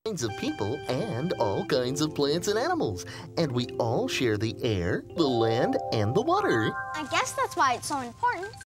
kinds of people and all kinds of plants and animals. And we all share the air, the land, and the water. I guess that's why it's so important.